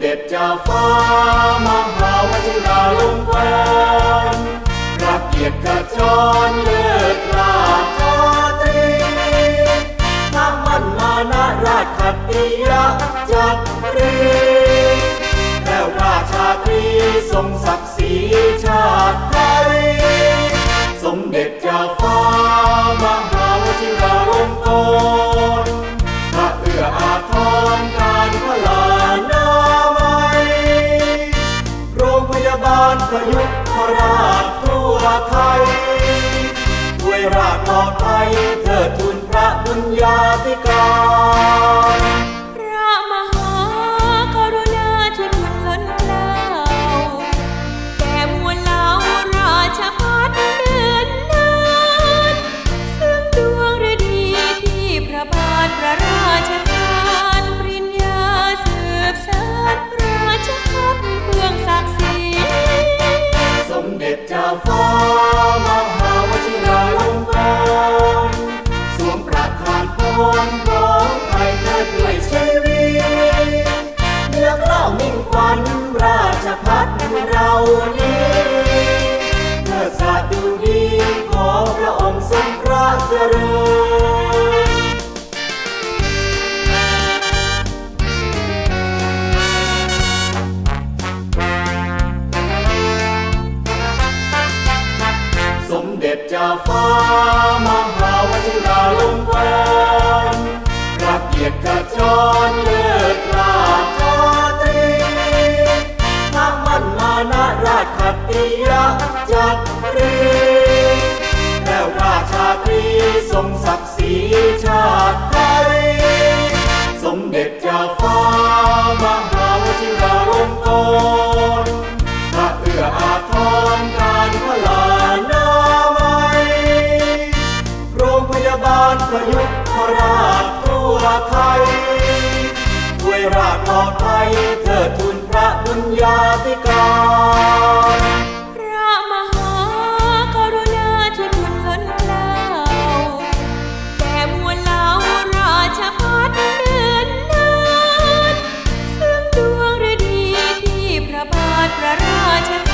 ด็จเจ้าฟ้ามหาวชิราลงกรณ์รับเกียรติขจรเลิศราชาตรีทั้งมั่นมานะราชขัตติยจักรีแล้วราชาตรีทรงศักดิ์ศรีชาติไทยสมเด็จเจ้าฟ้ามหาวชิราลงกรณ์พระเอื้ออาทรการพลานามัยโรงพยาบาลพยุพราชทั่วไทยด้วยราชปลอดภัยเทิดทูนพระบุญญาธิการพระมหากรุณาช่วยทุนล้นเกล้าแก่มวลเหล่าราชภัฏเดินนานซึ่งดวงฤดีที่พระบาทพระราชทานปริญญาสืบสานราชภัฏเพื่องศักดิ์ศรีสมเด็จเจ้าฟ้ามหาวชิราลงกรณ์สวมประทานพรพร้อมไทยเทิดด้วยชีวิตเนื้อกล้าวมิ่งขวัญราชภัฏเรานี้เพื่อสาดุดีขอพระองค์ทรงพระเจริญสมเด็จเจ้าฟ้ามหาวชิราลงกรณ์รับเกียรติขจรเลิศราชาตรีทั้งมั่นมานะราชขัตติยจักรีแล้วราชาตรีทรงศักดิ์ศรีชาติไทยสมเด็จเจ้าฟ้ามหาวชิราลงกรณ์พระเอื้ออาทรการพลานามัยโรงพยาบาลพยุพราชทั่วไทยด้วยราชปลอดภัยเทิดทูนพระบุญญาธิการพระมหากรุณาช่วยทุนล้นเกล้าแก่มวลเหล่าราชภัฏเดินนานซึ่งดวงฤดีที่พระบาทพระราช